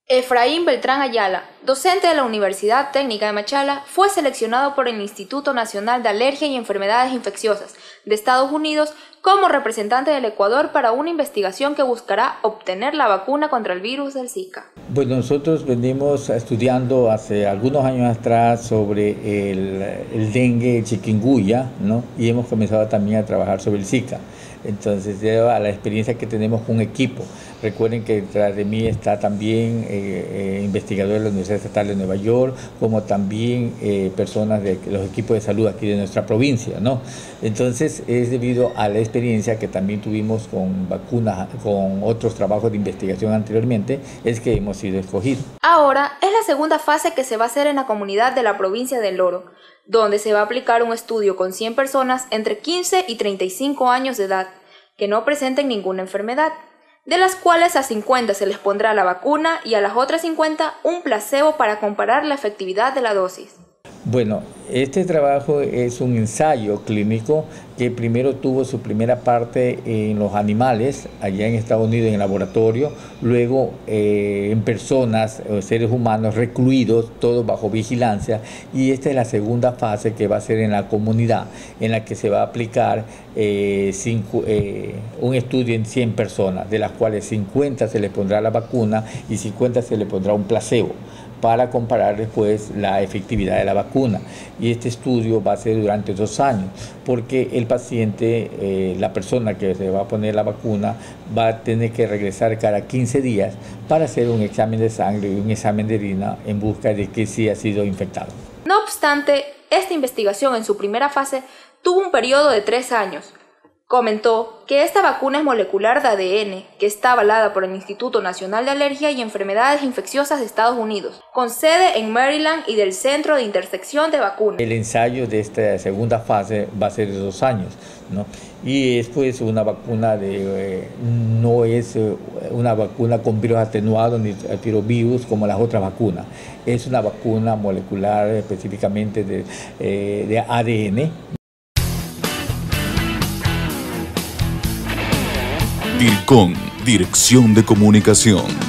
Efraín Beltrán Ayala, docente de la Universidad Técnica de Machala, fue seleccionado por el Instituto Nacional de Alergia y Enfermedades Infecciosas de Estados Unidos como representante del Ecuador para una investigación que buscará obtener la vacuna contra el virus del Zika. Bueno, nosotros venimos estudiando hace algunos años atrás sobre el dengue, el chikungunya, ¿no? Y hemos comenzado también a trabajar sobre el Zika. Entonces, debido a la experiencia que tenemos con un equipo, recuerden que detrás de mí está también investigadores de la Universidad Estatal de Nueva York, como también personas de los equipos de salud aquí de nuestra provincia, ¿no? Entonces, es debido a la experiencia que también tuvimos con vacunas, con otros trabajos de investigación anteriormente, es que hemos sido escogidos. Ahora es la segunda fase que se va a hacer en la comunidad de la provincia del Oro, donde se va a aplicar un estudio con 100 personas entre 15 y 35 años de edad, que no presenten ninguna enfermedad, de las cuales a 50 se les pondrá la vacuna y a las otras 50 un placebo para comparar la efectividad de la dosis. Bueno, este trabajo es un ensayo clínico que primero tuvo su primera parte en los animales, allá en Estados Unidos en el laboratorio, luego en personas, seres humanos recluidos, todos bajo vigilancia, y esta es la segunda fase que va a ser en la comunidad, en la que se va a aplicar un estudio en 100 personas, de las cuales 50 se les pondrá la vacuna y 50 se les pondrá un placebo, para comparar después la efectividad de la vacuna. Y este estudio va a ser durante 2 años, porque el paciente, la persona que se va a poner la vacuna, va a tener que regresar cada 15 días para hacer un examen de sangre y un examen de orina en busca de que sí ha sido infectado. No obstante, esta investigación en su primera fase tuvo un periodo de 3 años. Comentó que esta vacuna es molecular de ADN, que está avalada por el Instituto Nacional de Alergia y Enfermedades Infecciosas de Estados Unidos, con sede en Maryland y del Centro de Intersección de Vacunas. El ensayo de esta segunda fase va a ser de 2 años, ¿no? Y es pues una vacuna no es una vacuna con virus atenuado ni tirovirus como las otras vacunas. Es una vacuna molecular específicamente de ADN. DIRCON, Dirección de Comunicación.